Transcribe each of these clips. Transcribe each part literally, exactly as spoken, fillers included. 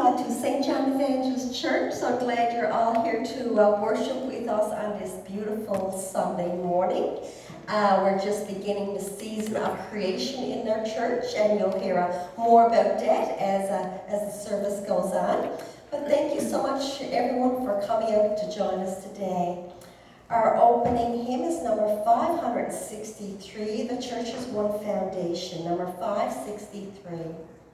uh, to Saint John Evangelist Church. So glad you're all here to uh, worship with us on this beautiful Sunday morning. Uh, we're just beginning the season of creation in our church, and you'll hear uh, more about that as, uh, as the service goes on. But thank you so much, everyone, for coming out to join us today. Our opening hymn is number five hundred sixty-three, The Church's One Foundation, number five sixty-three.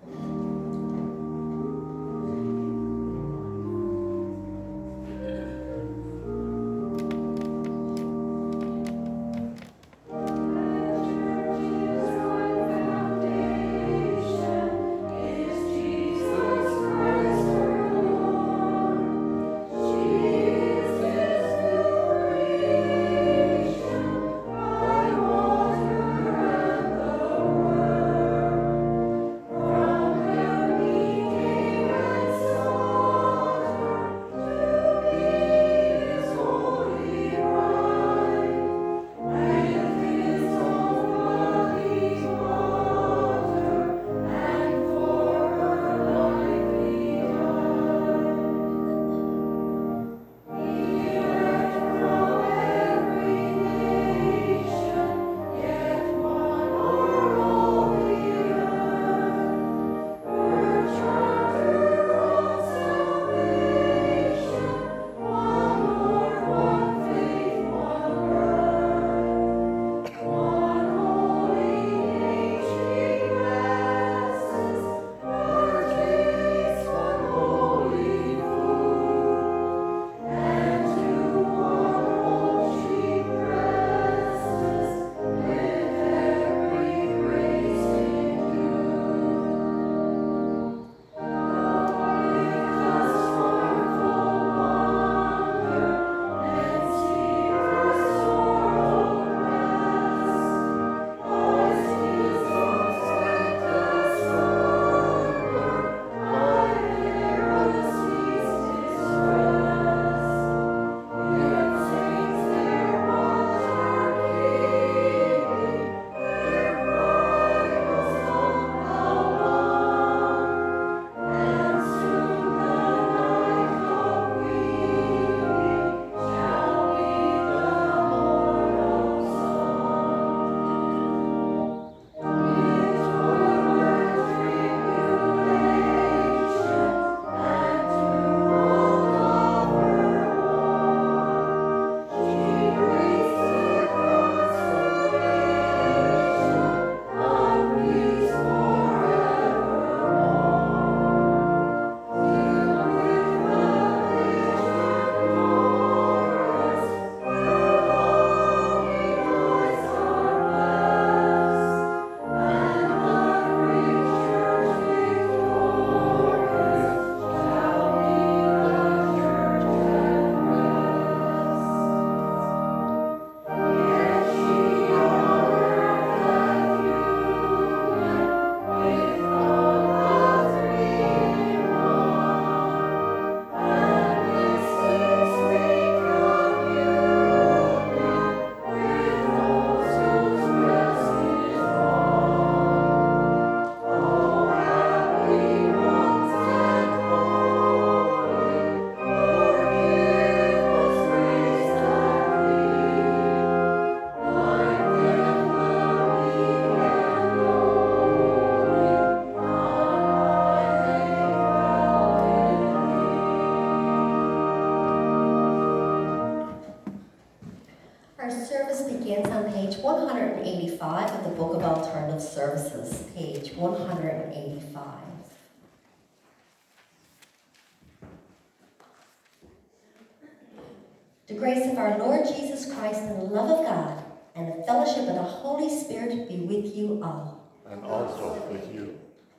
The grace of our Lord Jesus Christ and the love of God and the fellowship of the Holy Spirit be with you all. And also with you.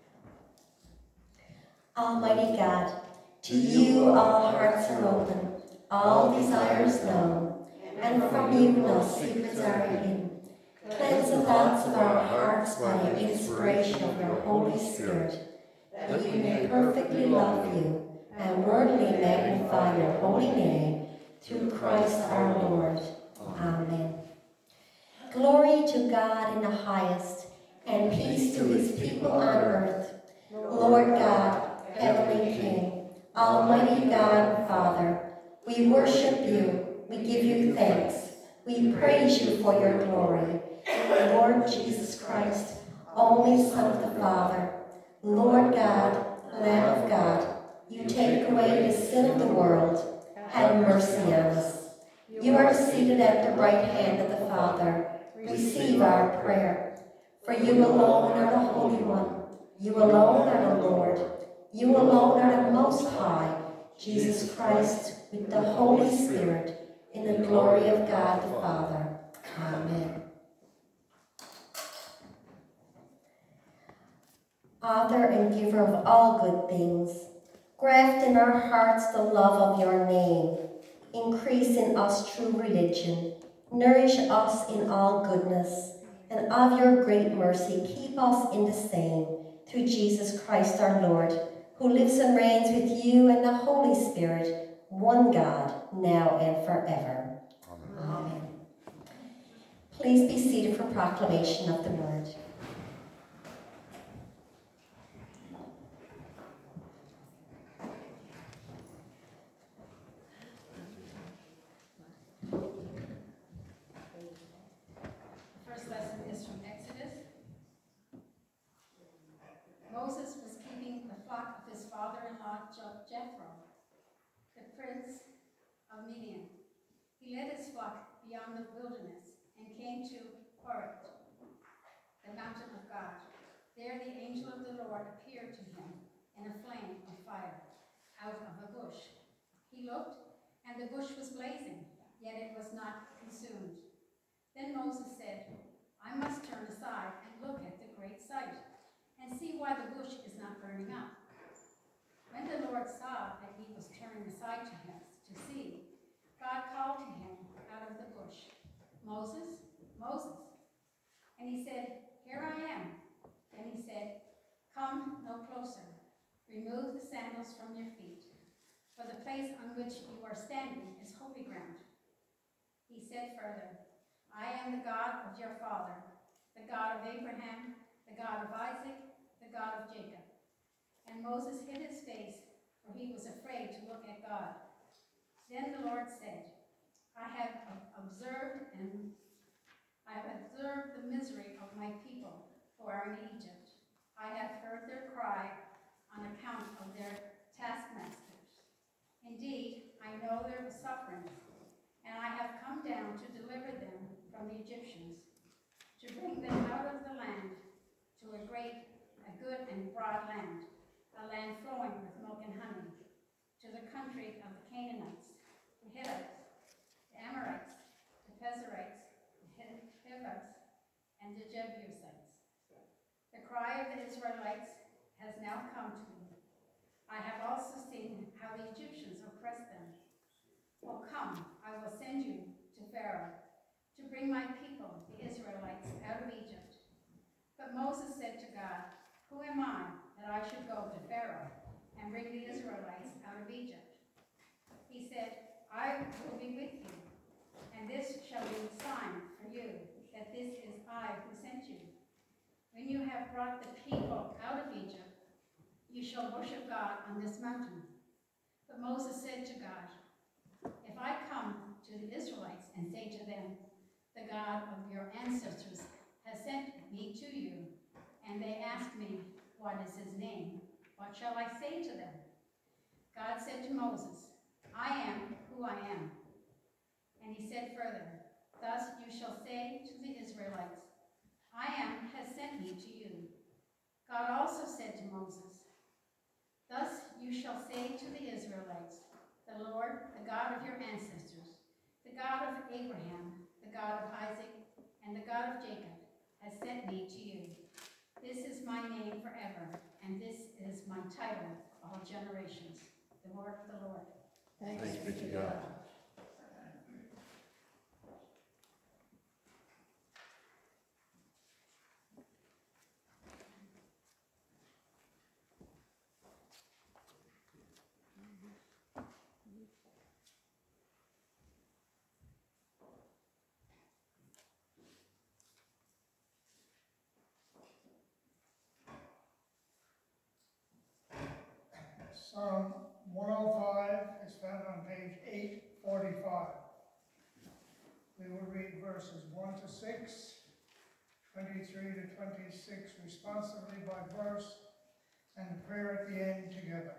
Almighty God, to you all hearts are open, all desires known, and from you no secrets are hidden. Cleanse the thoughts of our hearts by the inspiration of your Holy Spirit, that we may perfectly love you and worthily magnify your holy name, through Christ our Lord. Amen. Glory to God in the highest, and peace to his people on earth. Lord God, heavenly King, Almighty God and Father, we worship you, we give you thanks, we praise you for your glory. Lord Jesus Christ, only Son of the Father, Lord God, Lamb of God, you take away the sin of the world, have mercy on us. You are seated at the right hand of the Father, receive our prayer. For you alone are the Holy One, you alone are the Lord, you alone are the Most High, Jesus Christ, with the Holy Spirit, in the glory of God the Father. Amen. Author and giver of all good things, graft in our hearts the love of your name, increase in us true religion, nourish us in all goodness, and of your great mercy keep us in the same, through Jesus Christ our Lord, who lives and reigns with you and the Holy Spirit, one God, now and forever. Amen. Amen. Please be seated for proclamation of the word. First lesson is from Exodus. Moses was keeping the flock of his father-in-law Jethro, the prince of Midian. He led his flock beyond the wilderness and came to Horeb, the mountain of God. There the angel of the Lord appeared to him in a flame of fire out of a bush. He looked, and the bush was blazing, yet it was not consumed. Then Moses said, I must turn aside and look at the great sight, and see why the bush is not burning up. When the Lord saw that he was turning aside to him to see, God called to him out of the bush, Moses, Moses. And he said, Here I am. And he said, Come no closer. Remove the sandals from your feet, for the place on which you are standing is holy ground. He said further, I am the God of your father, the God of Abraham, the God of Isaac, the God of Jacob. And Moses hid his face, for he was afraid to look at God. Then the Lord said, I have observed and I have observed the misery of my people who are in Egypt. I have heard their cry on account of their taskmasters. Indeed, I know their suffering, and I have come down to deliver them from the Egyptians, to bring them out of the land to a great, a good and broad land, a land flowing with milk and honey, to the country of the Canaanites, the Hittites, the Amorites, the Perizzites, the Hivites, and the Jebusites. The cry of the Israelites has now come to me. I have also seen how the Egyptians oppressed them. Well, come, I will send you to Pharaoh, to bring my people, the Israelites, out of Egypt. But Moses said to God, Who am I that I should go to Pharaoh and bring the Israelites out of Egypt? He said, I will be with you, and this shall be a sign for you, that this is I who sent you. When you have brought the people out of Egypt, you shall worship God on this mountain. But Moses said to God, If I come to the Israelites and say to them, The God of your ancestors has sent me to you, and they ask me, What is his name? What shall I say to them? God said to Moses, I am who I am. And he said further, Thus you shall say to the Israelites, I am has sent me to you. God also said to Moses, Thus you shall say to the Israelites, The Lord, the God of your ancestors, the God of Abraham, the God of Isaac, and the God of Jacob, has sent me to you. This is my name forever, and this is my title of all generations. The word of the Lord. Thanks, Thanks be to God. Psalm one oh five is found on page eight forty-five. We will read verses one to six, twenty-three to twenty-six responsively by verse, and the prayer at the end together.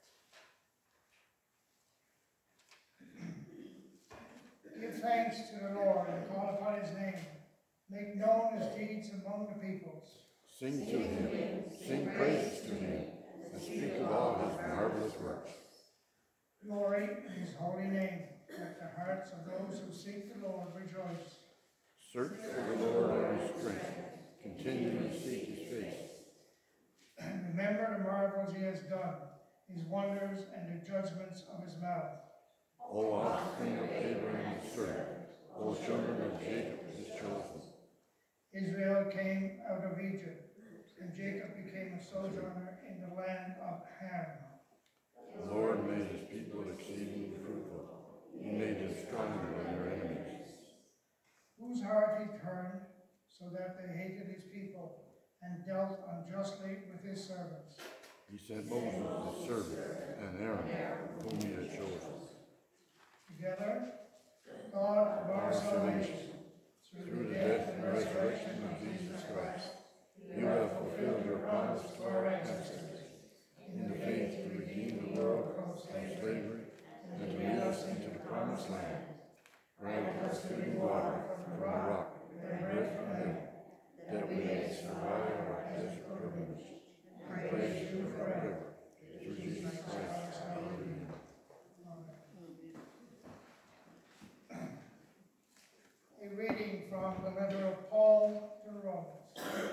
Give thanks to the Lord and call upon his name. Make known his deeds among the peoples. Sing to him, sing praises to him, and speak of all his marvelous works. Glory in his holy name. Let the hearts of those who seek the Lord rejoice. Search for the Lord of his strength. Continually seek his face. And remember the marvels he has done, his wonders and the judgments of his mouth. O offspring of Abraham his servant, O children of Jacob his chosen. Israel came out of Egypt, and Jacob became a sojourner in the land of Ham. The Lord made his people exceedingly fruitful. He made them stronger than their enemies. Whose heart he turned, so that they hated his people, and dealt unjustly with his servants. He sent Moses his servant, and Aaron, whom he had chosen. Together, God of our salvation, Through the death and resurrection of Jesus Christ, you have fulfilled your promise to our ancestors, in the faith to redeem the world from slavery and to lead us into the promised land. Grant us living water from the rock and bread from heaven, that we may survive our desert pilgrimage and praise you forever. Through Jesus Christ, amen. A reading from the letter of Paul to the Romans.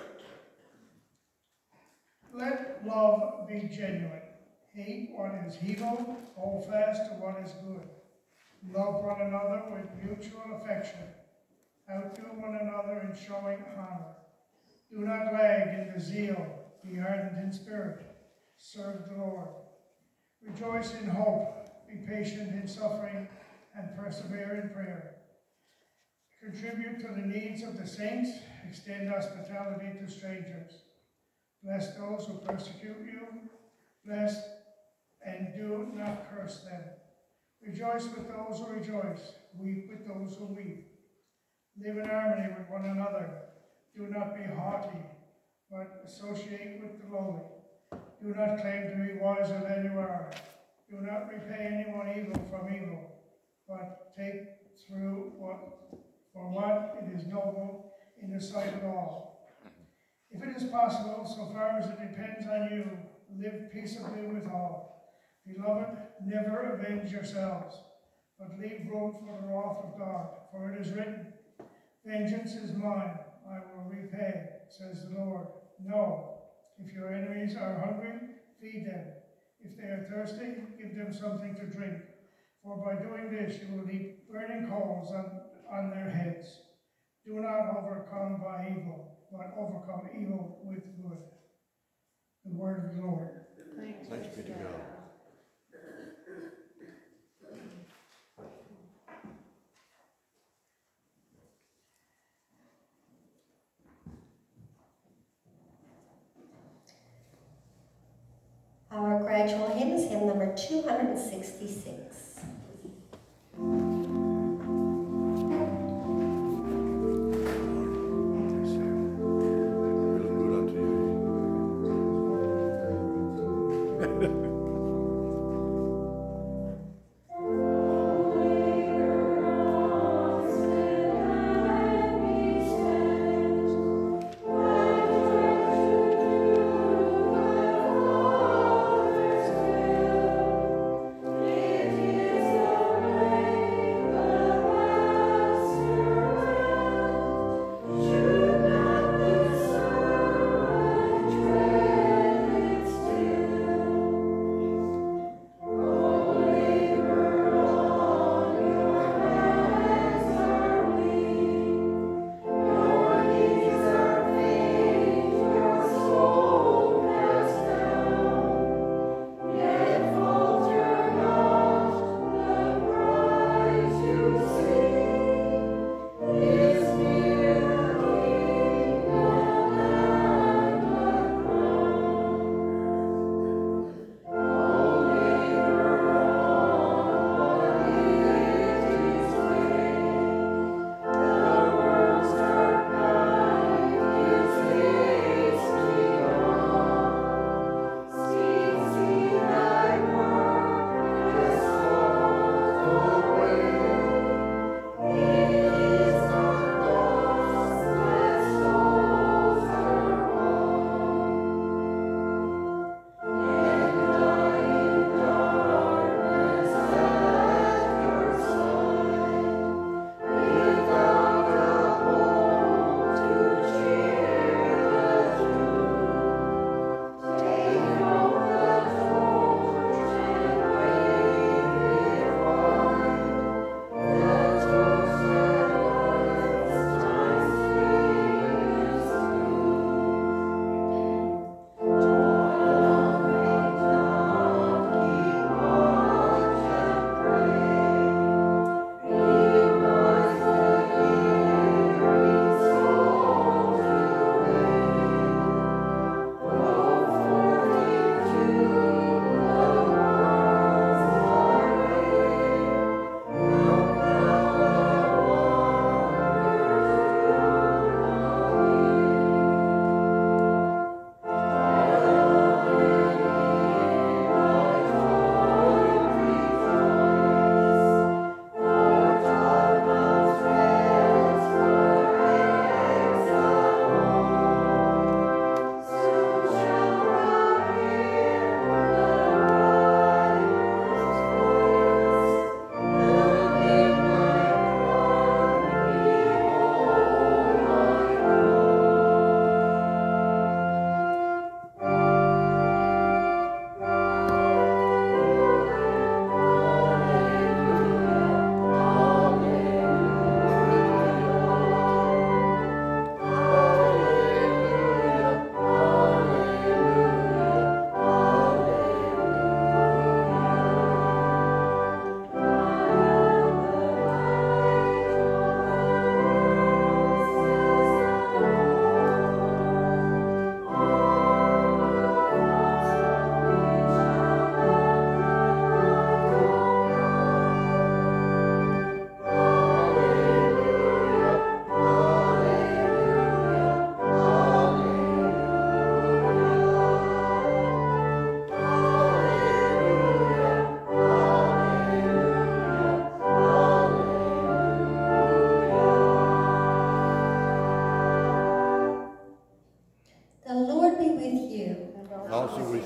Let love be genuine. Hate what is evil, hold fast to what is good. Love one another with mutual affection. Outdo one another in showing honor. Do not lag in the zeal, be ardent in spirit. Serve the Lord. Rejoice in hope, be patient in suffering, and persevere in prayer. Contribute to the needs of the saints, extend hospitality to strangers. Bless those who persecute you, bless and do not curse them. Rejoice with those who rejoice, weep with those who weep. Live in harmony with one another. Do not be haughty, but associate with the lowly. Do not claim to be wiser than you are. Do not repay anyone evil from evil, but take through what for what it is noble in the sight of all. If it is possible, so far as it depends on you, live peaceably with all. Beloved, never avenge yourselves, but leave room for the wrath of God. For it is written, vengeance is mine, I will repay, says the Lord. No, if your enemies are hungry, feed them. If they are thirsty, give them something to drink. For by doing this, you will heap burning coals on, on their heads. Do not overcome by evil, but overcome evil with good. The word of the Lord. Thanks, Thanks be to God. Our gradual hymn is hymn number two hundred sixty-six. It is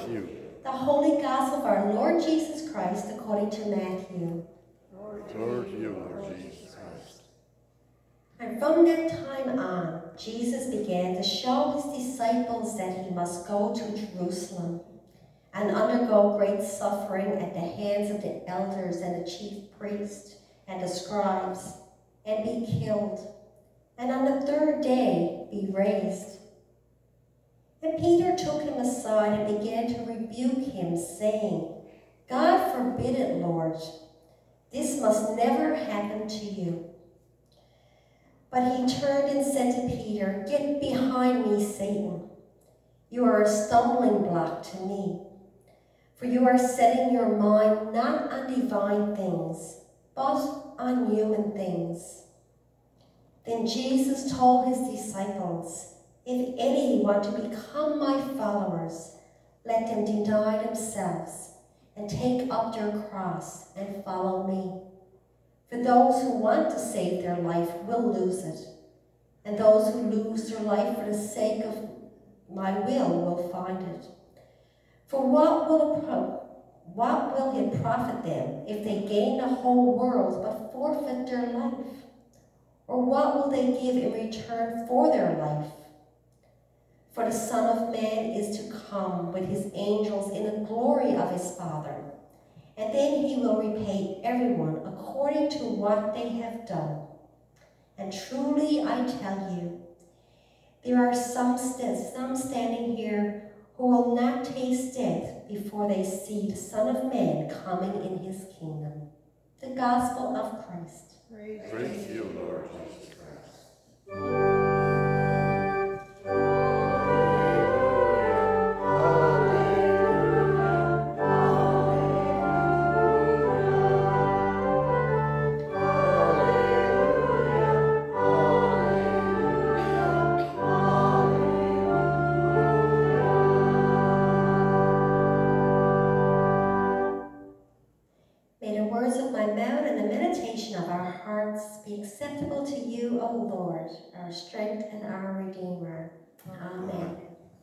you. The Holy Gospel of our Lord Jesus Christ according to Matthew. Glory to you, Lord Jesus Christ. And from that time on, Jesus began to show his disciples that he must go to Jerusalem and undergo great suffering at the hands of the elders and the chief priests and the scribes, and be killed, and on the third day be raised. And Peter took him aside and began to rebuke him, saying, God forbid it, Lord. This must never happen to you. But he turned and said to Peter, Get behind me, Satan. You are a stumbling block to me, for you are setting your mind not on divine things, but on human things. Then Jesus told his disciples, If any want to become my followers, let them deny themselves and take up their cross and follow me. For those who want to save their life will lose it, and those who lose their life for the sake of my will will find it. For what will, it pro what will it profit them if they gain the whole world but forfeit their life? Or what will they give in return for their life? For the Son of Man is to come with his angels in the glory of his Father, and then he will repay everyone according to what they have done. And truly I tell you, there are some, st some standing here who will not taste death before they see the Son of Man coming in his kingdom. The Gospel of Christ. Praise, Praise you, Lord Jesus Christ. May the words of my mouth and the meditation of our hearts be acceptable to you, O Lord, our strength and our Redeemer. Amen.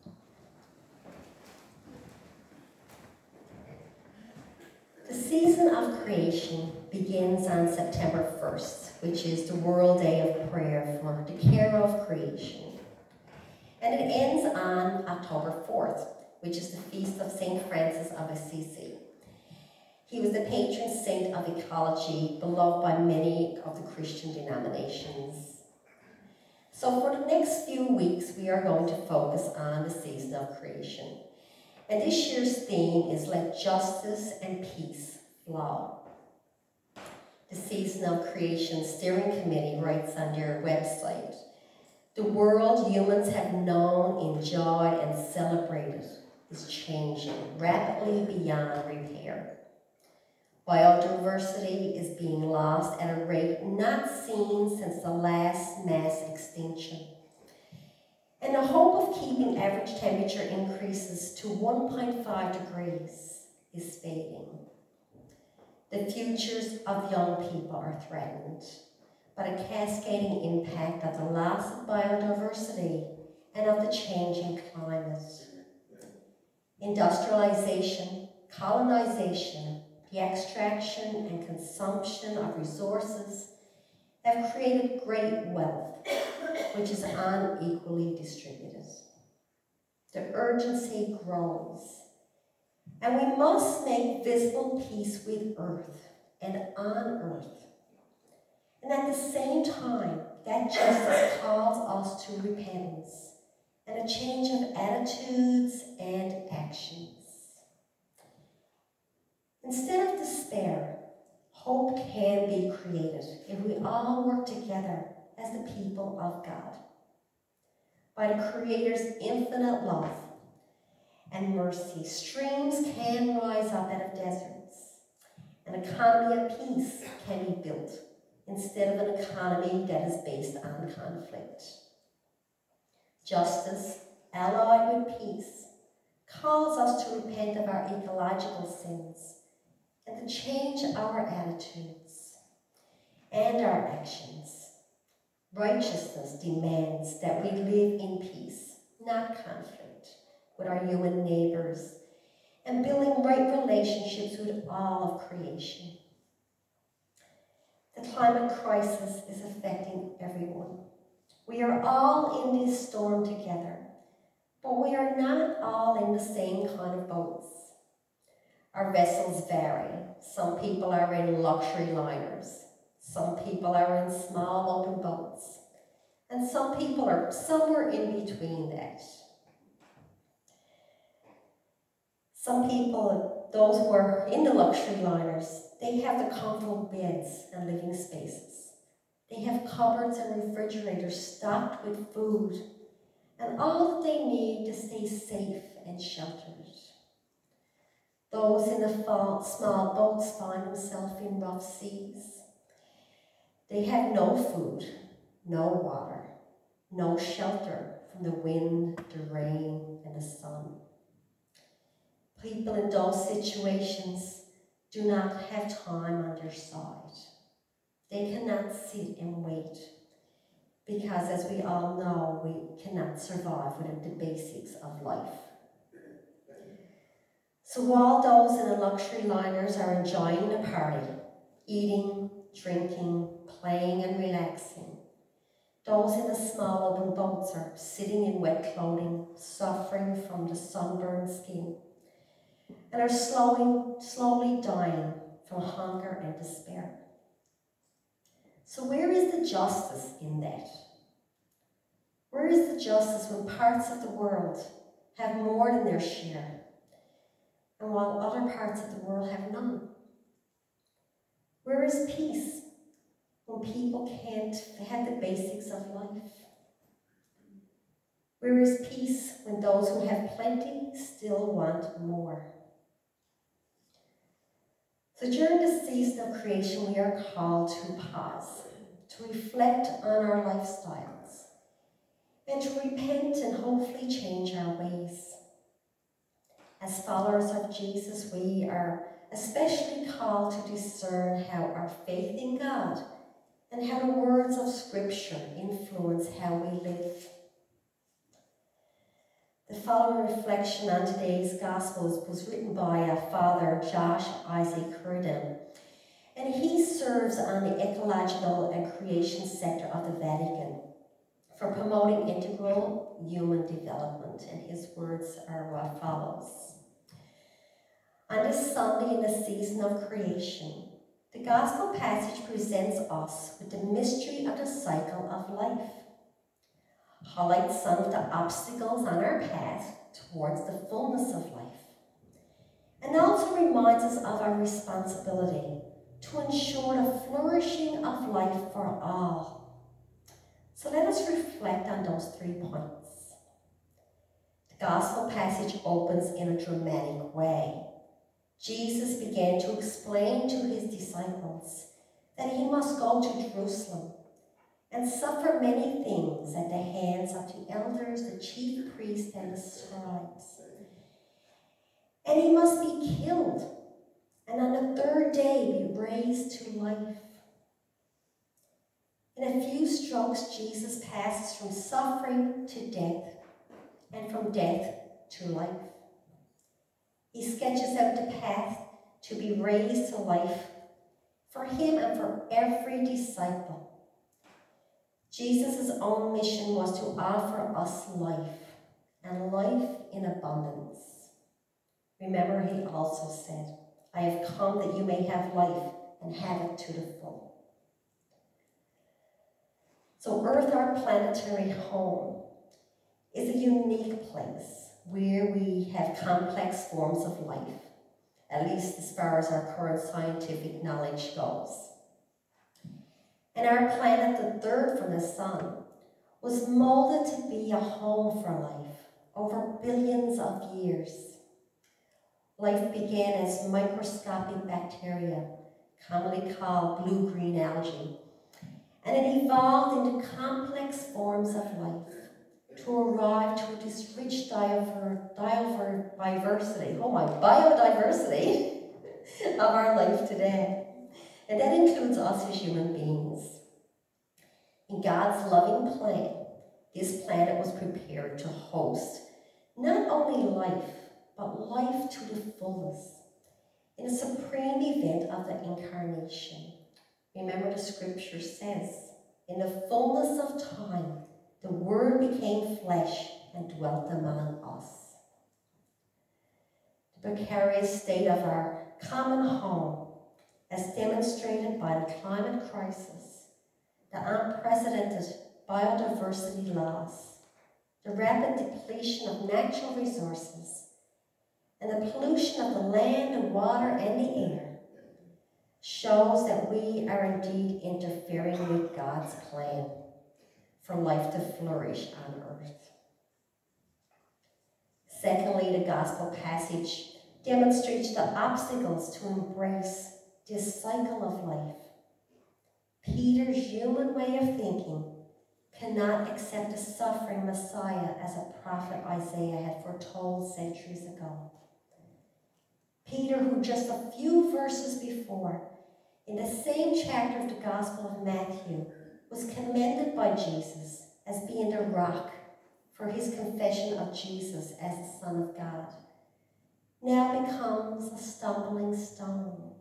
The season of creation begins on September first, which is the World Day of Prayer for the care of creation. And it ends on October fourth, which is the feast of Saint Francis of Assisi. He was the patron saint of ecology, beloved by many of the Christian denominations. So for the next few weeks, we are going to focus on the season of creation. And this year's theme is Let Justice and Peace Flow. The Season of Creation Steering Committee writes on their website, the world humans have known, enjoyed, and celebrated is changing rapidly beyond repair. Biodiversity is being lost at a rate not seen since the last mass extinction. And the hope of keeping average temperature increases to one point five degrees is fading. The futures of young people are threatened by the cascading impact of the loss of biodiversity and of the changing climate. Industrialization, colonization, the extraction and consumption of resources have created great wealth, which is unequally distributed. The urgency grows, and we must make visible peace with earth and on earth. And at the same time, that justice calls us to repentance and a change of attitudes and actions. Instead of despair, hope can be created if we all work together as the people of God. By the Creator's infinite love and mercy, streams can rise up out of deserts. An economy of peace can be built instead of an economy that is based on conflict. Justice, allied with peace, calls us to repent of our ecological sins and to change our attitudes and our actions. Righteousness demands that we live in peace, not conflict, with our human neighbors, and building right relationships with all of creation. The climate crisis is affecting everyone. We are all in this storm together, but we are not all in the same kind of boats. Our vessels vary. Some people are in luxury liners. Some people are in small open boats. And some people are somewhere in between that. Some people, those who are in the luxury liners, they have the comfortable beds and living spaces. They have cupboards and refrigerators stocked with food and all that they need to stay safe and sheltered. Those in the small boats find themselves in rough seas. They have no food, no water, no shelter from the wind, the rain, and the sun. People in those situations do not have time on their side. They cannot sit and wait because, as we all know, we cannot survive without the basics of life. So while those in the luxury liners are enjoying the party, eating, drinking, playing and relaxing, those in the small open boats are sitting in wet clothing, suffering from the sunburned skin, and are slowly, slowly dying from hunger and despair. So where is the justice in that? Where is the justice when parts of the world have more than their share, and while other parts of the world have none? Where is peace when people can't have the basics of life? Where is peace when those who have plenty still want more? So during the season of creation, we are called to pause, to reflect on our lifestyles, and to repent and hopefully change our ways. As followers of Jesus, we are especially called to discern how our faith in God and how the words of Scripture influence how we live. The following reflection on today's Gospels was written by uh, Father Josh Isaac Curden, and he serves on the Ecological and Creation Sector of the Vatican for promoting integral human development, and his words are what follows. On this Sunday in the season of creation, the Gospel passage presents us with the mystery of the cycle of life, highlights some of the obstacles on our path towards the fullness of life, and also reminds us of our responsibility to ensure the flourishing of life for all. So let us reflect on those three points. The Gospel passage opens in a dramatic way. Jesus began to explain to his disciples that he must go to Jerusalem and suffer many things at the hands of the elders, the chief priests, and the scribes. And he must be killed, and on the third day be raised to life. In a few strokes, Jesus passes from suffering to death, and from death to life. He sketches out the path to be raised to life for him and for every disciple. Jesus' own mission was to offer us life, and life in abundance. Remember, he also said, I have come that you may have life and have it to the full. So Earth, our planetary home, is a unique place where we have complex forms of life, at least as far as our current scientific knowledge goes. And our planet, the third from the sun, was molded to be a home for life over billions of years. Life began as microscopic bacteria, commonly called blue-green algae, and it evolved into complex forms of life to arrive to this rich diver, diver, diversity, oh my, biodiversity of our life today. And that includes us as human beings. In God's loving plan, this planet was prepared to host not only life, but life to the fullest in a supreme event of the Incarnation. Remember, the scripture says, in the fullness of time, the Word became flesh and dwelt among us. The precarious state of our common home, as demonstrated by the climate crisis, the unprecedented biodiversity loss, the rapid depletion of natural resources, and the pollution of the land, the water, and the air, shows that we are indeed interfering with God's plan for life to flourish on earth. Secondly, the gospel passage demonstrates the obstacles to embrace this cycle of life. Peter's human way of thinking cannot accept a suffering Messiah as a prophet Isaiah had foretold centuries ago. Peter, who just a few verses before, in the same chapter of the Gospel of Matthew, was commended by Jesus as being the rock for his confession of Jesus as the Son of God, now becomes a stumbling stone.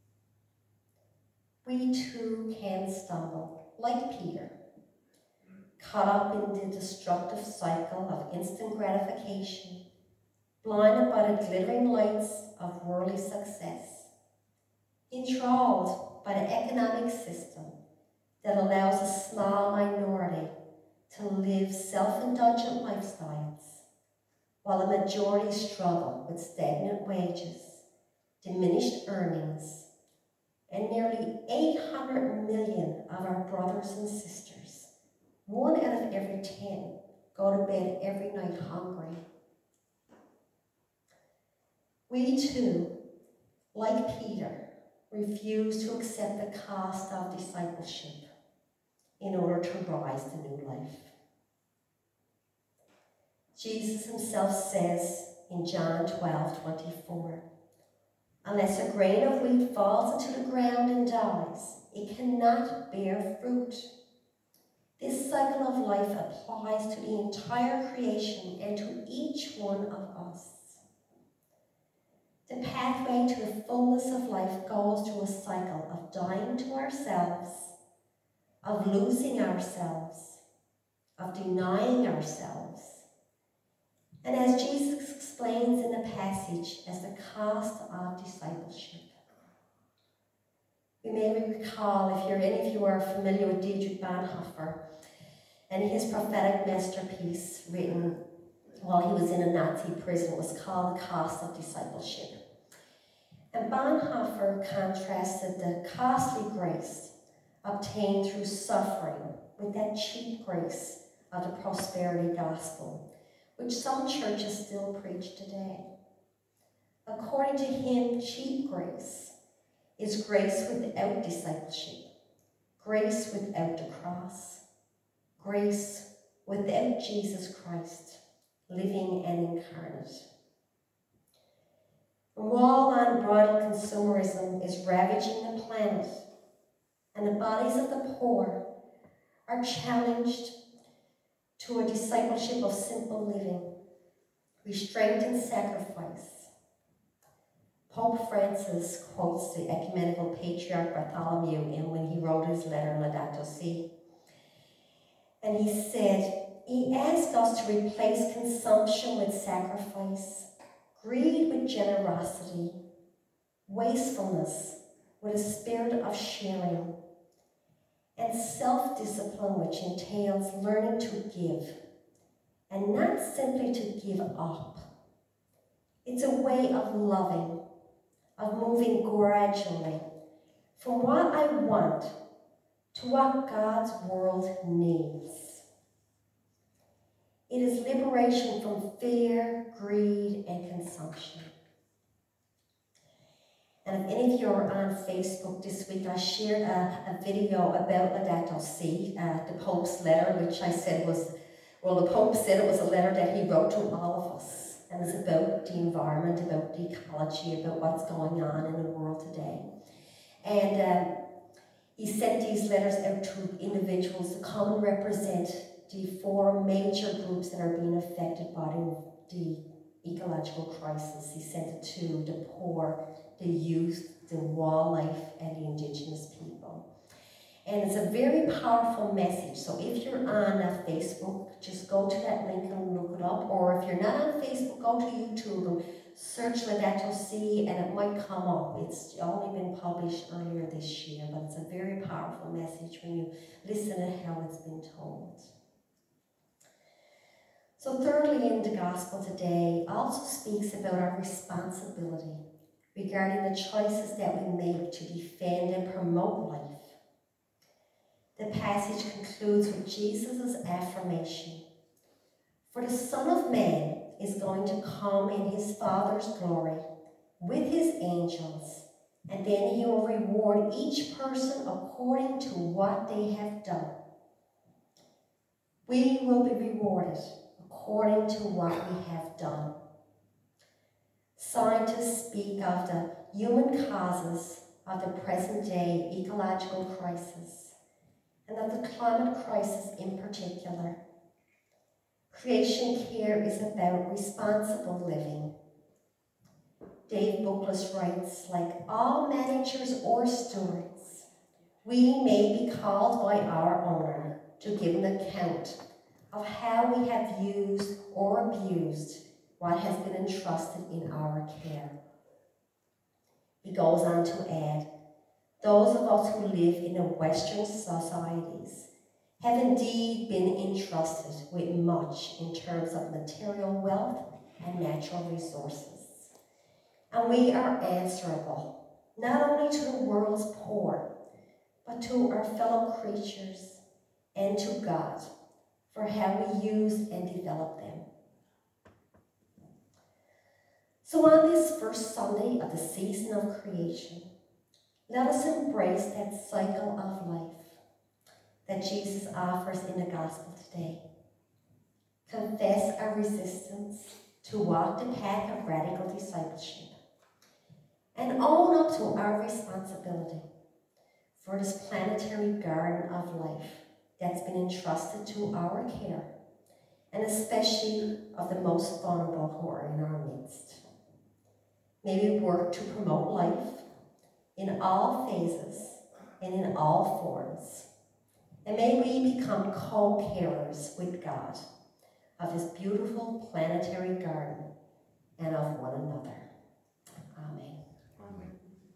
We too can stumble, like Peter, caught up in the destructive cycle of instant gratification, blinded by the glittering lights of worldly success, enthralled by the economic system that allows a small minority to live self-indulgent lifestyles, while the majority struggle with stagnant wages, diminished earnings, and nearly eight hundred million of our brothers and sisters, one out of every ten, go to bed every night hungry. We too, like Peter, refuse to accept the cost of discipleship in order to rise to new life. Jesus himself says in John twelve twenty-four, unless a grain of wheat falls into the ground and dies, it cannot bear fruit. This cycle of life applies to the entire creation and to each one of us. The pathway to the fullness of life goes through a cycle of dying to ourselves, of losing ourselves, of denying ourselves, and as Jesus explains in the passage, as the cost of discipleship. You may recall, if you're, any of you are familiar with Dietrich Bonhoeffer and his prophetic masterpiece written while he was in a Nazi prison, was called The Cost of Discipleship. And Bonhoeffer contrasted the costly grace obtained through suffering with that cheap grace of the prosperity gospel, which some churches still preach today. According to him, cheap grace is grace without discipleship, grace without the cross, grace without Jesus Christ, living and incarnate. While unbridled consumerism is ravaging the planet, and the bodies of the poor are challenged to a discipleship of simple living, restraint and sacrifice, Pope Francis quotes the ecumenical patriarch Bartholomew in when he wrote his letter Laudato Si. And he said, he asked us to replace consumption with sacrifice, greed with generosity, wastefulness with a spirit of sharing, and self-discipline, which entails learning to give, and not simply to give up. It's a way of loving, of moving gradually from what I want to what God's world needs. It is liberation from fear, greed, and consumption. And if any of you are on Facebook this week, I shared a, a video about Laudato Si, uh, the Pope's letter, which I said was, well, the Pope said it was a letter that he wrote to all of us. And it's about the environment, about the ecology, about what's going on in the world today. And um, he sent these letters out to individuals to come and represent the four major groups that are being affected by the ecological crisis. He sent it to the poor, the youth, the wildlife, and the indigenous people. And it's a very powerful message. So if you're on uh, Facebook, just go to that link and look it up. Or if you're not on Facebook, go to YouTube and search Laudato Si, and it might come up. It's only been published earlier this year, but it's a very powerful message when you listen to how it's been told. So thirdly, in the Gospel today, also speaks about our responsibility regarding the choices that we make to defend and promote life. The passage concludes with Jesus' affirmation. For the Son of Man is going to come in his Father's glory with his angels, and then he will reward each person according to what they have done. We will be rewarded according to what we have done. Scientists speak of the human causes of the present-day ecological crisis, and of the climate crisis in particular. Creation care is about responsible living. Dave Bookless writes, like all managers or stewards, we may be called by our owner to give an account of how we have used or abused what has been entrusted in our care. He goes on to add, those of us who live in the Western societies have indeed been entrusted with much in terms of material wealth and natural resources. And we are answerable, not only to the world's poor, but to our fellow creatures and to God for how we use and develop them. So on this first Sunday of the season of creation, let us embrace that cycle of life that Jesus offers in the gospel today. Confess our resistance to walk the path of radical discipleship, and own up to our responsibility for this planetary garden of life that's been entrusted to our care, and especially of the most vulnerable who are in our midst. May we work to promote life in all phases and in all forms. And may we become co-carers with God of his beautiful planetary garden and of one another. Amen. Amen.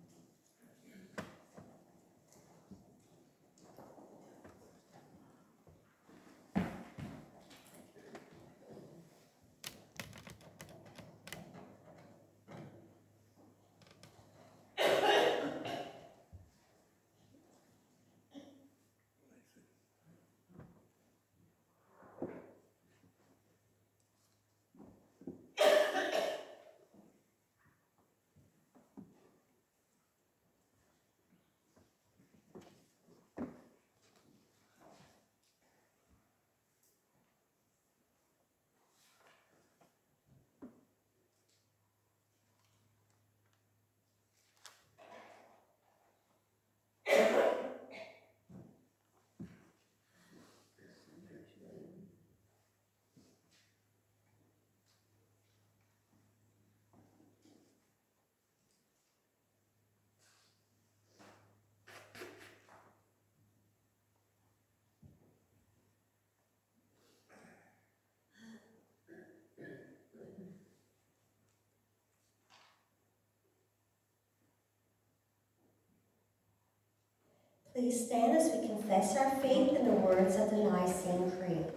Please stand as we confess our faith in the words of the Nicene Creed.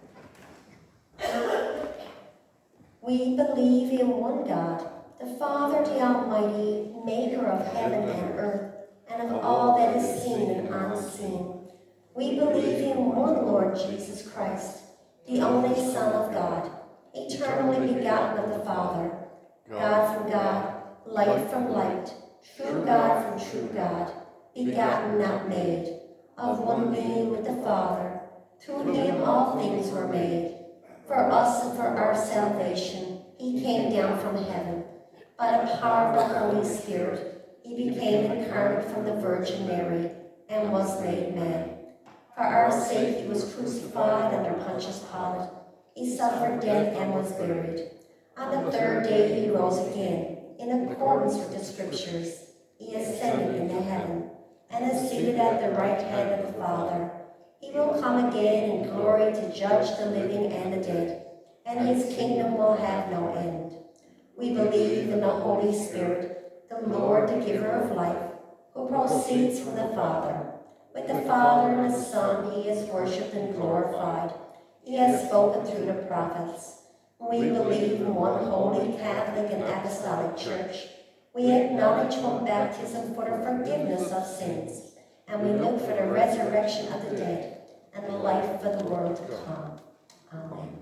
We believe in one God, the Father, the Almighty, maker of heaven and earth, and of all that is seen and unseen. We believe in one Lord Jesus Christ, the only Son of God, eternally begotten of the Father, God from God, light from light, true God from true God, begotten, not made, of one being with the Father. Through him all things were made. For us and for our salvation, he came down from heaven. By the power of the Holy Spirit, he became incarnate from the Virgin Mary and was made man. For our sake he was crucified under Pontius Pilate. He suffered death and was buried. On the third day he rose again, in accordance with the Scriptures. He ascended into heaven, and is seated at the right hand of the Father. He will come again in glory to judge the living and the dead, and his kingdom will have no end. We believe in the Holy Spirit, the Lord, the giver of life, who proceeds from the Father. With the Father and the Son he is worshipped and glorified. He has spoken through the prophets. We believe in one holy Catholic and Apostolic Church. We acknowledge one baptism for the forgiveness of sins, and we look for the resurrection of the dead and the life of the world to come. Amen.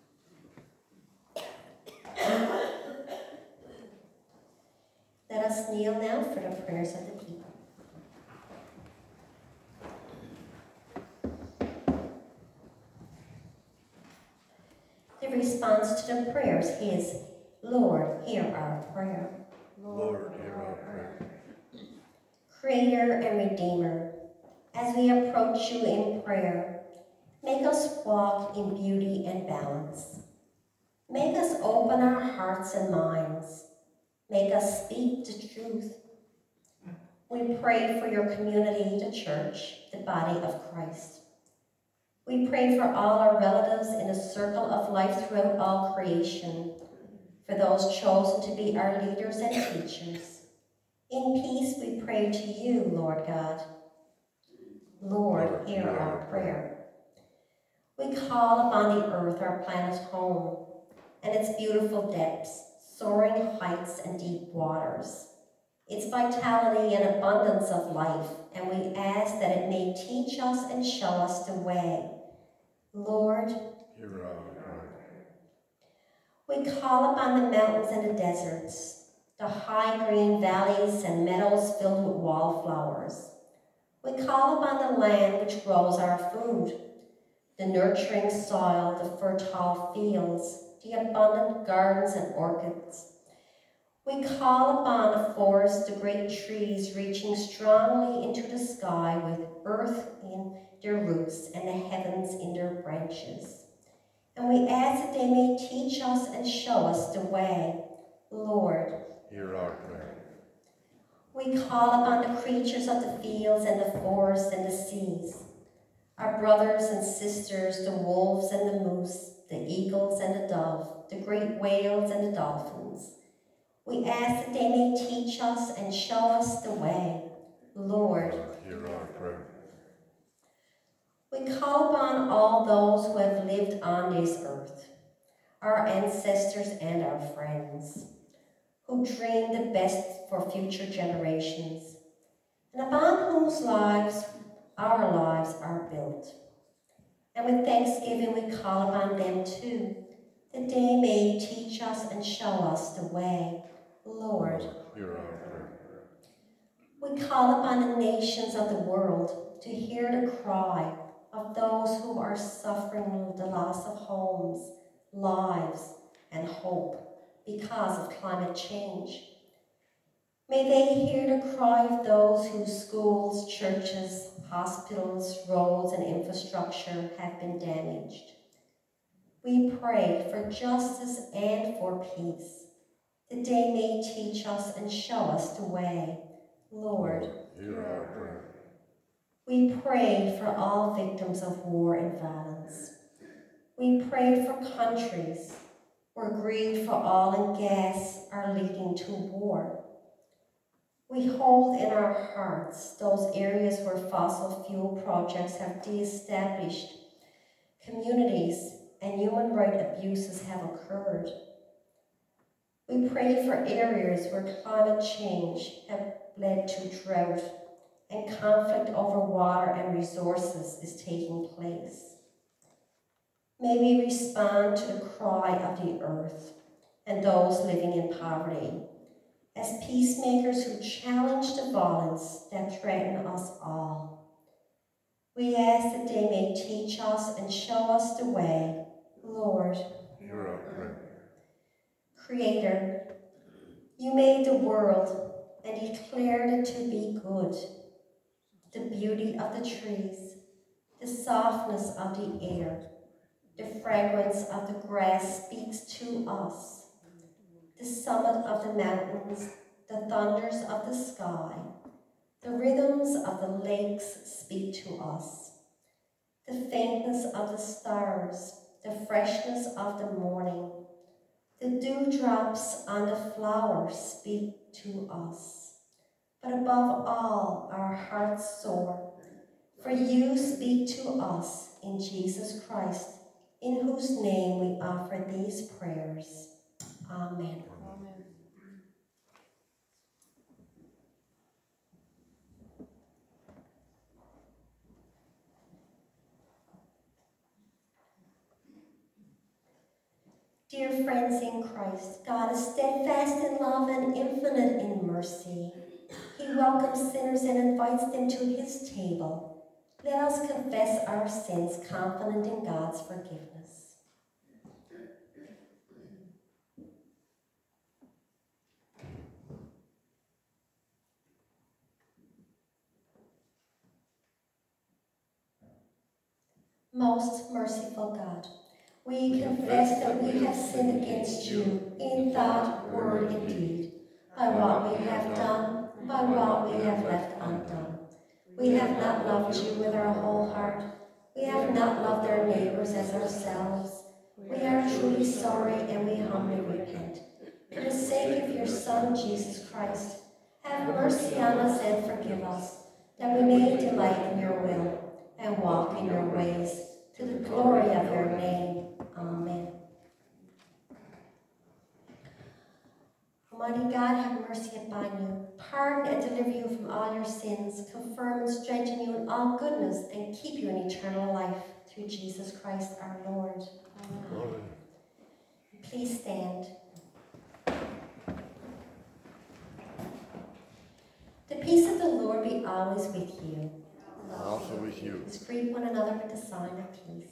Let us kneel now for the prayers of the people. The response to the prayers is, Lord, hear our prayer. Lord, hear our prayer. Creator and Redeemer, as we approach you in prayer, make us walk in beauty and balance. Make us open our hearts and minds. Make us speak the truth. We pray for your community, the church, the body of Christ. We pray for all our relatives in the circle of life throughout all creation, for those chosen to be our leaders and teachers. In peace we pray to you, Lord God. Lord, hear our prayer. We call upon the earth, our planet home, and its beautiful depths, soaring heights and deep waters, its vitality and abundance of life, and we ask that it may teach us and show us the way. Lord, hear our prayer. We call upon the mountains and the deserts, the high green valleys and meadows filled with wallflowers. We call upon the land which grows our food, the nurturing soil, the fertile fields, the abundant gardens and orchids. We call upon the forest, the great trees reaching strongly into the sky with earth in their roots and the heavens in their branches. And we ask that they may teach us and show us the way. Lord, hear our prayer. We call upon the creatures of the fields and the forests and the seas, our brothers and sisters, the wolves and the moose, the eagles and the dove, the great whales and the dolphins. We ask that they may teach us and show us the way. Lord, hear our prayer. We call upon all those who have lived on this earth, our ancestors and our friends, who dreamed the best for future generations, and upon whose lives our lives are built. And with thanksgiving we call upon them too, that they may teach us and show us the way. Lord, hear our prayer. We call upon the nations of the world to hear the cry of those who are suffering the loss of homes, lives, and hope because of climate change. May they hear the cry of those whose schools, churches, hospitals, roads, and infrastructure have been damaged. We pray for justice and for peace, that they may teach us and show us the way. Lord, hear our prayer. We pray for all victims of war and violence. We pray for countries where greed for oil and gas are leading to war. We hold in our hearts those areas where fossil fuel projects have de-established communities and human rights abuses have occurred. We pray for areas where climate change have led to drought and conflict over water and resources is taking place. May we respond to the cry of the earth and those living in poverty as peacemakers who challenge the violence that threaten us all. We ask that they may teach us and show us the way. Lord, hear our prayer. Creator, you made the world and declared it to be good. The beauty of the trees, the softness of the air, the fragrance of the grass speaks to us. the summit of the mountains, the thunders of the sky, the rhythms of the lakes speak to us. The faintness of the stars, the freshness of the morning, the dewdrops on the flowers speak to us. But above all, our hearts soar, for you speak to us in Jesus Christ, in whose name we offer these prayers. Amen. Amen. Dear friends in Christ, God is steadfast in love and infinite in mercy. He welcomes sinners and invites them to his table. Let us confess our sins, confident in God's forgiveness. Most merciful God, we confess that we have sinned against you in thought, word, and deed, by what we have done, by what we have left undone. We have not loved you with our whole heart. We have not loved our neighbors as ourselves. We are truly sorry and we humbly repent. For the sake of your Son, Jesus Christ, have mercy on us and forgive us, that we may delight in your will and walk in your ways, to the glory of your name. Amen. Almighty God, have mercy upon you, pardon and deliver you from all your sins, confirm and strengthen you in all goodness, and keep you in eternal life, through Jesus Christ our Lord. Amen. Amen. Please stand. The peace of the Lord be always with you. And also with you. Let's greet one another with the sign of peace.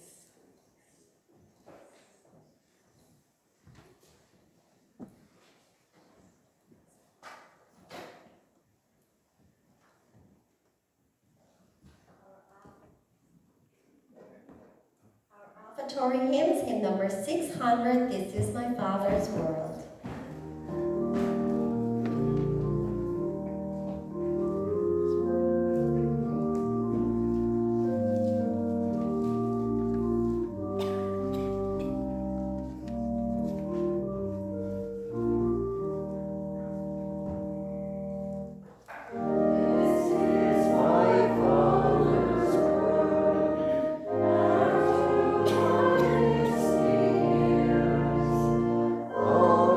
Offertory hymns, hymn number six hundred, This is My Father's World. Oh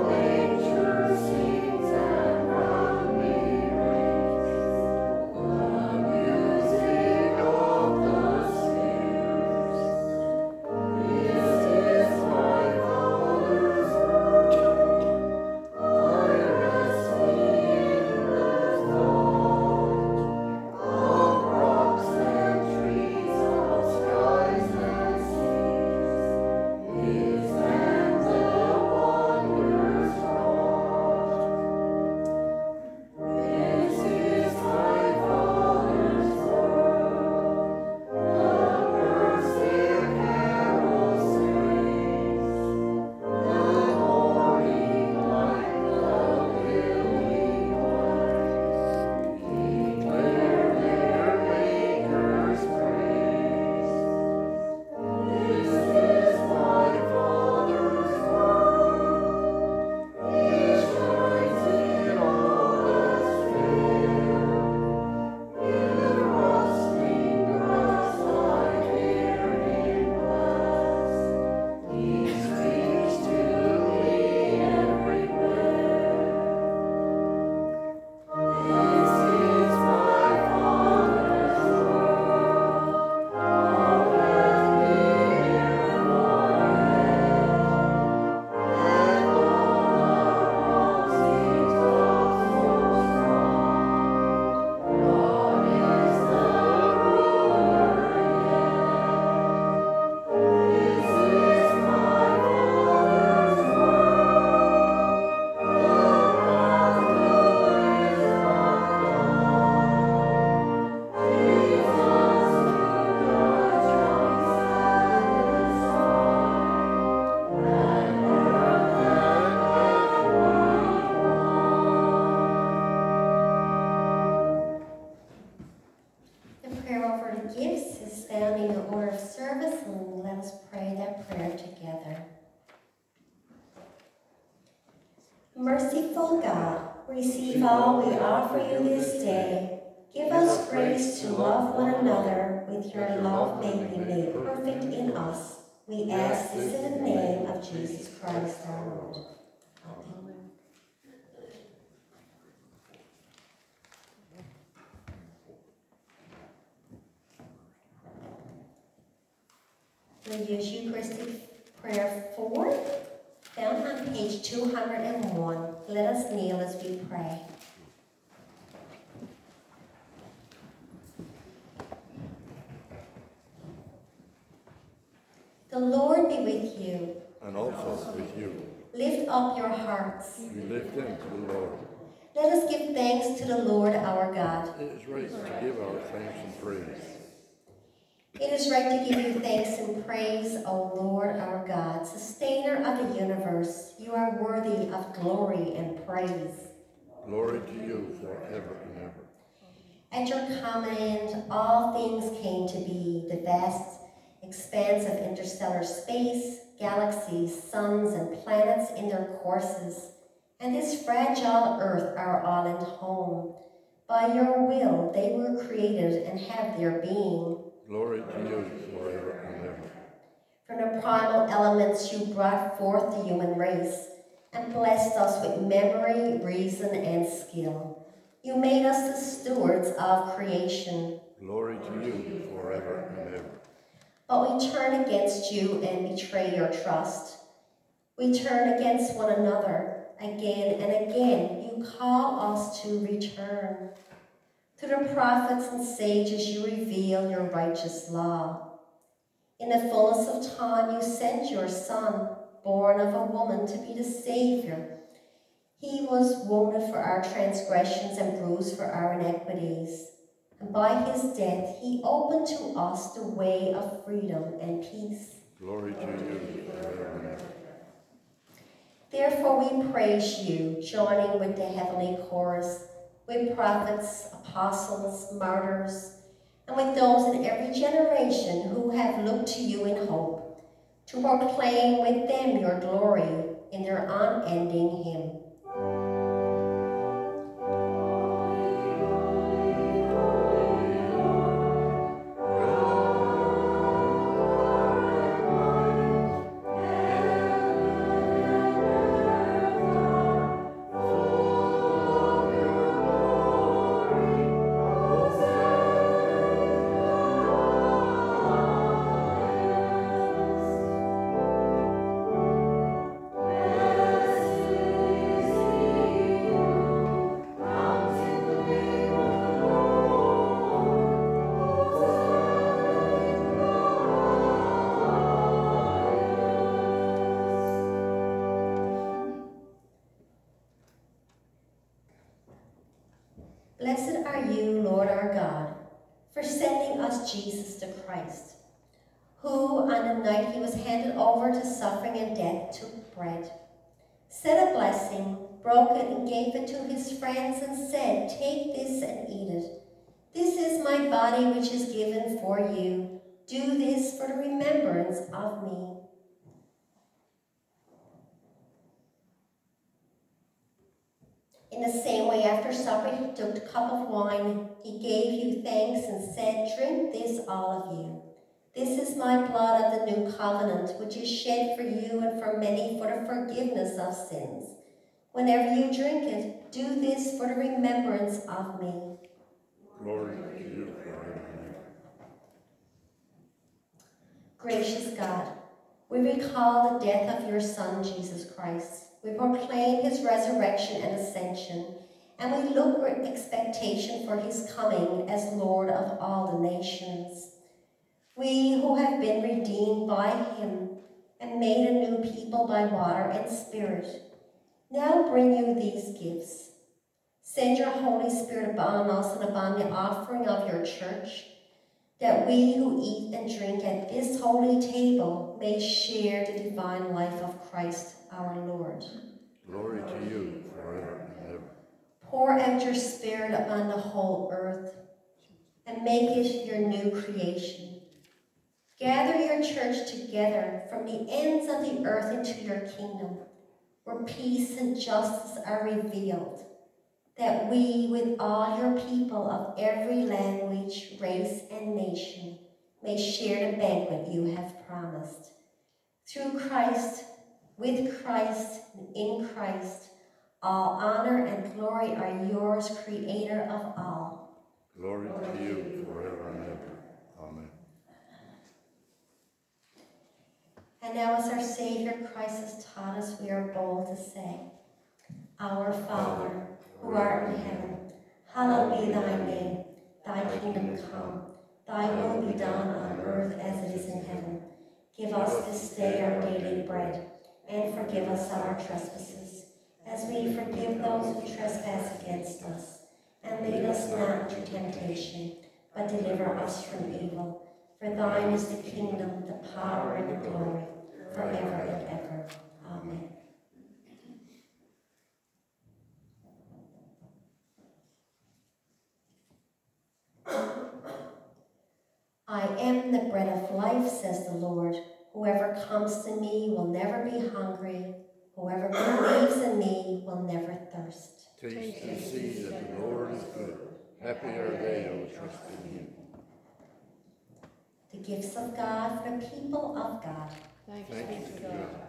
Merciful God, receive all we offer you this day. Give us grace to love one another with your love may be made perfect in us. We ask this in the name of Jesus Christ our Lord. Amen. We'll use Eucharistic Prayer four, found on page two hundred one. Let us kneel as we pray. The Lord be with you. And also with you. Lift up your hearts. We lift them to the Lord. Let us give thanks to the Lord our God. It is right to give our thanks and praise. It is right to give you thanks and praise, O Lord our God, sustainer of the universe. You are worthy of glory and praise. Glory to you forever and ever. At your command, all things came to be, the vast expanse of interstellar space, galaxies, suns, and planets in their courses, and this fragile earth, our island home. By your will, they were created and have their being. Glory to you forever and ever. From the primal elements you brought forth the human race and blessed us with memory, reason, and skill. You made us the stewards of creation. Glory to you forever and ever. But we turn against you and betray your trust. We turn against one another again and again. You call us to return. To the prophets and sages you reveal your righteous law. In the fullness of time you sent your Son, born of a woman, to be the Savior. He was wounded for our transgressions and bruised for our iniquities. And by his death he opened to us the way of freedom and peace. Glory to you forever and ever. Therefore we praise you, joining with the heavenly chorus, with prophets, apostles, martyrs, and with those in every generation who have looked to you in hope, to proclaim with them your glory in their unending hymn. Blessed are you, Lord our God, for sending us Jesus the Christ, who on the night he was handed over to suffering and death took bread, said a blessing, broke it, and gave it to his friends and said, "Take this and eat it. This is my body which is given for you. Do this for the remembrance of me." In the same way, after supper, he took the cup of wine. He gave you thanks and said, "Drink this, all of you. This is my blood of the new covenant, which is shed for you and for many for the forgiveness of sins. Whenever you drink it, do this for the remembrance of me." Glory to you forever and ever. Gracious God, we recall the death of your Son, Jesus Christ. We proclaim his resurrection and ascension, and we look with expectation for his coming as Lord of all the nations. We who have been redeemed by him and made a new people by water and spirit, now bring you these gifts. Send your Holy Spirit upon us and upon the offering of your church, that we who eat and drink at this holy table may share the divine life of Christ our Lord. Glory to you forever and ever. Pour out your Spirit upon the whole earth and make it your new creation. Gather your church together from the ends of the earth into your kingdom, where peace and justice are revealed, that we, with all your people of every language, race, and nation, may share the banquet you have promised. Through Christ, with Christ, and in Christ, all honor and glory are yours, Creator of all. Glory to you forever and ever. Amen. And now, as our Savior Christ has taught us, we are bold to say, Our Father, who art in heaven, hallowed be thy name. Thy kingdom come, thy will be done on earth as it is in heaven. Give us this day our daily bread, and forgive us our trespasses, as we forgive those who trespass against us. And lead us not into temptation, but deliver us from evil. For thine is the kingdom, the power, and the glory, forever and ever. Amen. I am the bread of life, says the Lord. Whoever comes to me will never be hungry. Whoever believes in me will never thirst. Taste and see that the Lord is good. Happy are they who trust in him. The gifts of God for the people of God. Thanks be to God.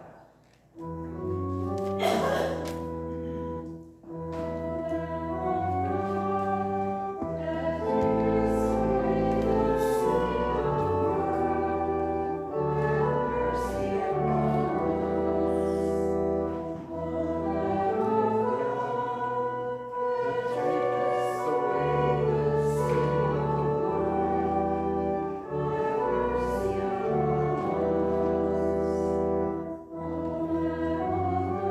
Oh,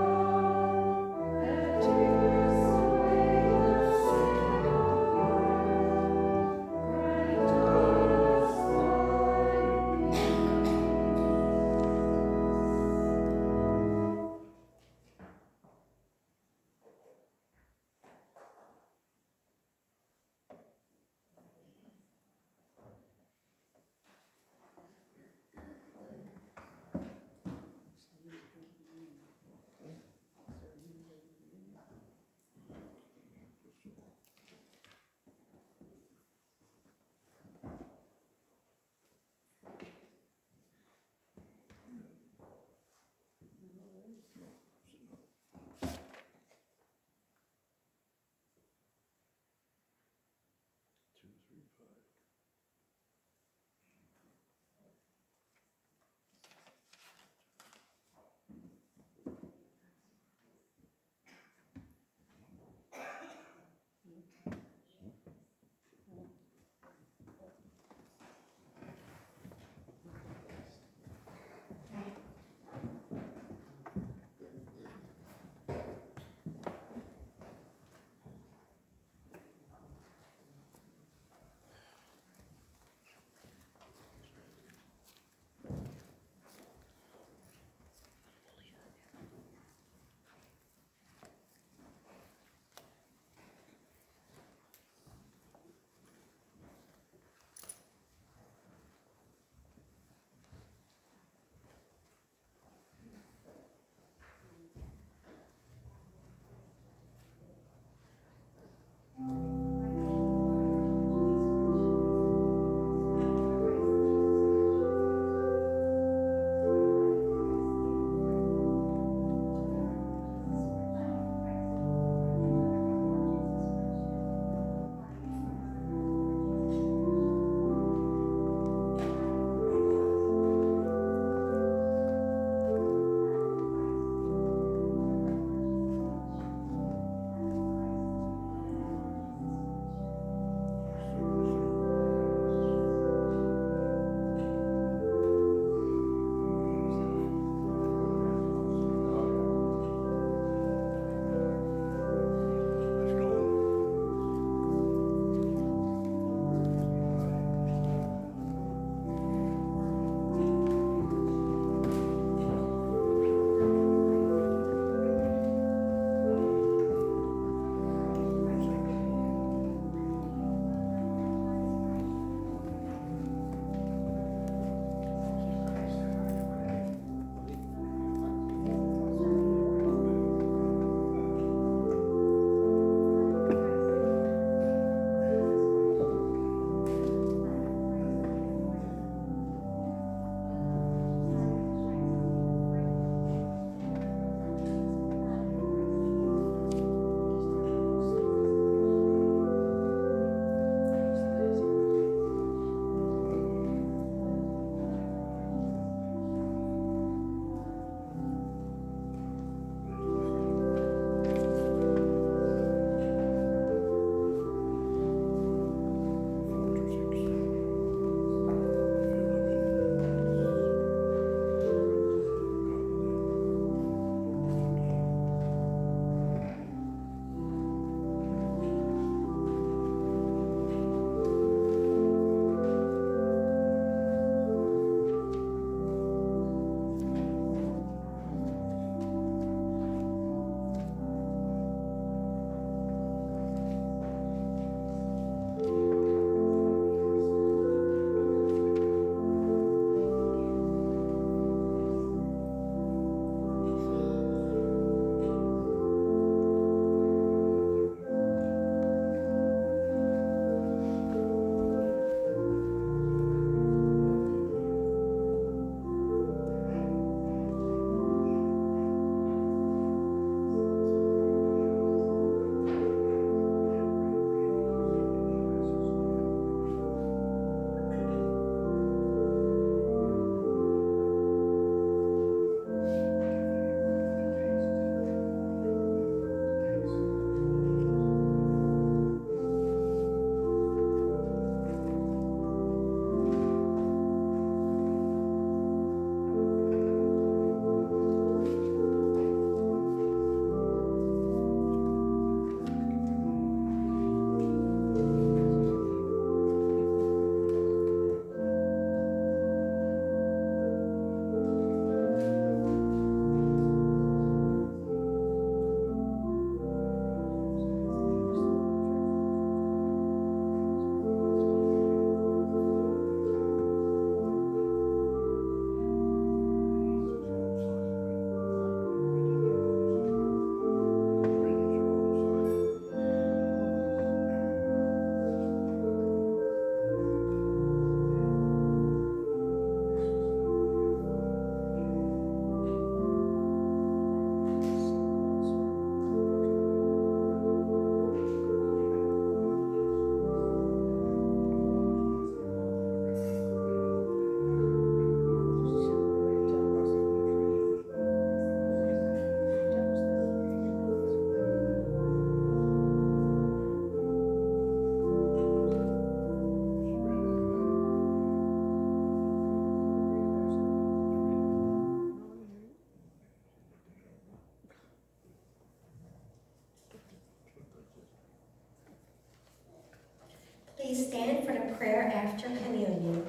Please stand for the prayer after communion.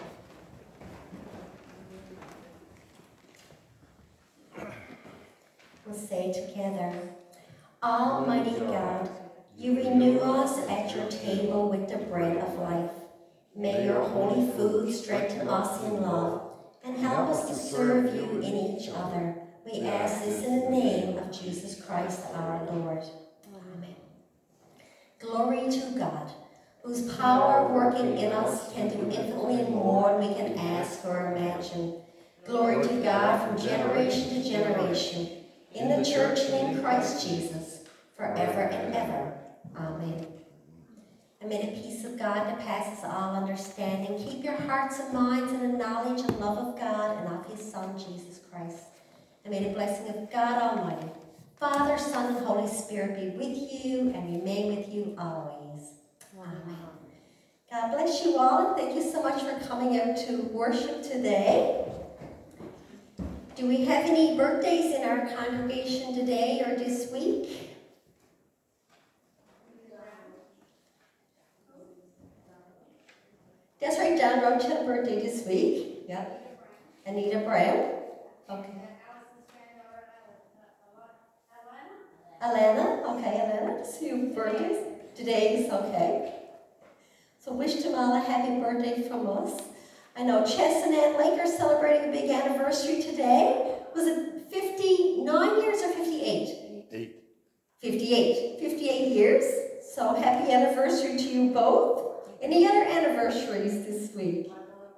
We'll say together, Almighty God, you renew us at your table with the bread of life. May your holy food strengthen us in love and help us to serve you in each other. We ask this in the name of Jesus Christ our Lord. Amen. Glory to God, whose power working in us can do infinitely more than we can ask or imagine. Glory to God from generation to generation, in the church and in Christ Jesus, forever and ever. Amen. And may the peace of God that passes all understanding keep your hearts and minds in the knowledge and love of God and of his Son, Jesus Christ. And may the blessing of God Almighty, Father, Son, and Holy Spirit be with you and remain with you always. Amen. God bless you all, and thank you so much for coming out to worship today. Do we have any birthdays in our congregation today or this week? That's right, John Roach had a birthday this week. Yep. Anita Brown. Okay. Alana. Okay, Alana. Just a few birthdays. Today's okay. So wish Jamala a happy birthday from us. I know Chess and Ann Lake are celebrating a big anniversary today. Was it fifty-nine years or fifty-eight? Eight. fifty-eight. fifty-eight years. So happy anniversary to you both. Any other anniversaries this week?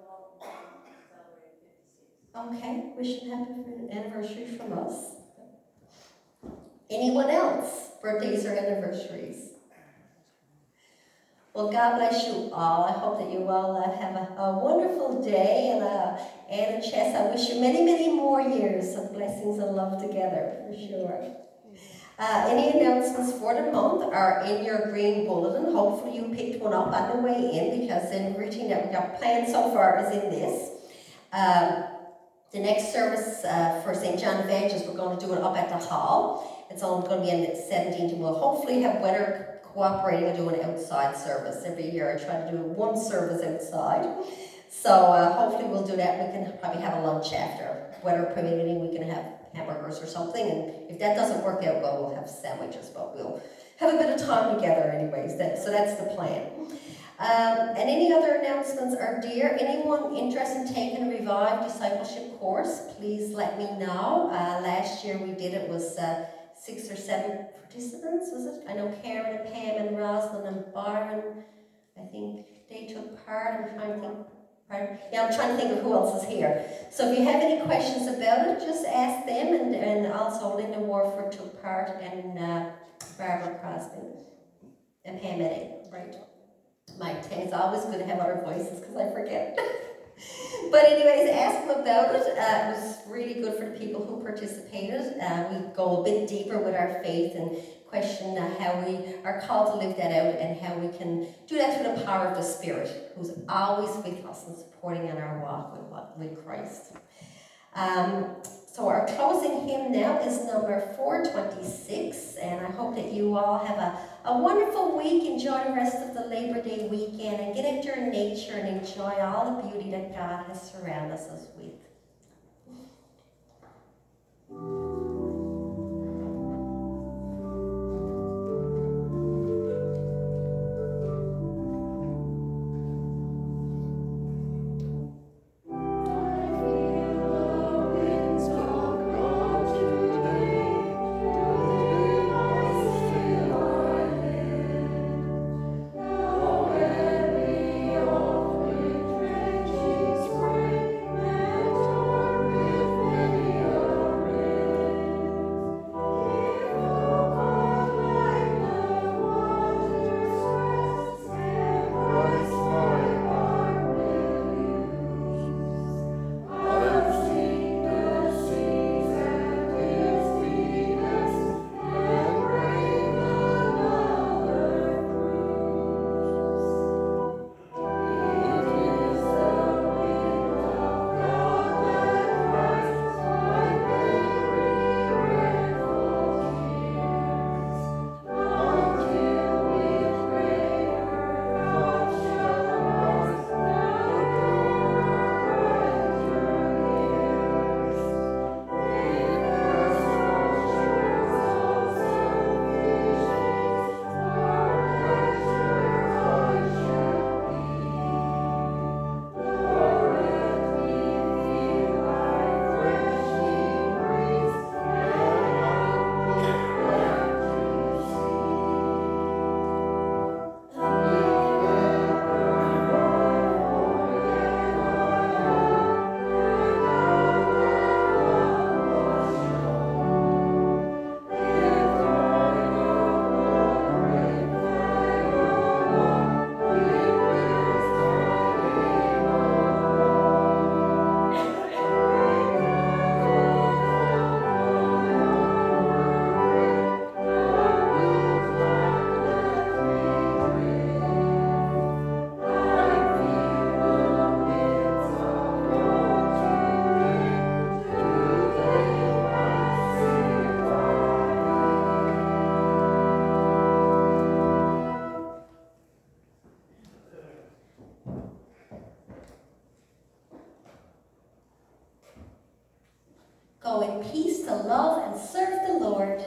Okay, wish them happy anniversary from us. Anyone else? Birthdays or anniversaries? Well, God bless you all. I hope that you all uh, have a, a wonderful day. And uh, Anne and Chess, I wish you many, many more years of blessings and love together, for sure. Uh, any announcements for the month are in your green bulletin. Hopefully you picked one up on the way in, because everything that we got planned so far is in this. Um, the next service uh, for Saint John Evangelist, we're going to do it up at the hall. It's only going to be on the seventeenth, and we'll hopefully have weather cooperating and do an outside service. Every year I try to do one service outside. So uh, hopefully we'll do that. We can probably have a lunch after. Weather permitting, we can have hamburgers or something, and if that doesn't work out well, we'll have sandwiches, but we'll have a bit of time together anyways. That, so that's the plan. Um, and any other announcements are dear. Anyone interested in taking a Revive Discipleship course, please let me know. Uh, last year we did, it was uh, six or seven participants, was it? I know Karen and Pam and Rosalind and Byron, I think they took part. I'm trying to think. Yeah, I'm trying to think of who else is here. So if you have any questions about it, just ask them, and, and also Linda Warford took part, and uh, Barbara Crosby, and Pam Eddy, right? Mike Tang. It's always good to have other voices, because I forget. But anyways, ask them about it. Uh, it was really good for the people who participated. Uh, we go a bit deeper with our faith and question uh, how we are called to live that out, and how we can do that through the power of the Spirit, who's always with us and supporting in our walk with, with Christ. Um, so our closing hymn now is number four twenty-six, and I hope that you all have a, a wonderful week. Enjoy the rest of the Labor Day weekend, and get out there in nature and enjoy all the beauty that God has surrounded us with. Thank you. Go in peace to love and serve the Lord.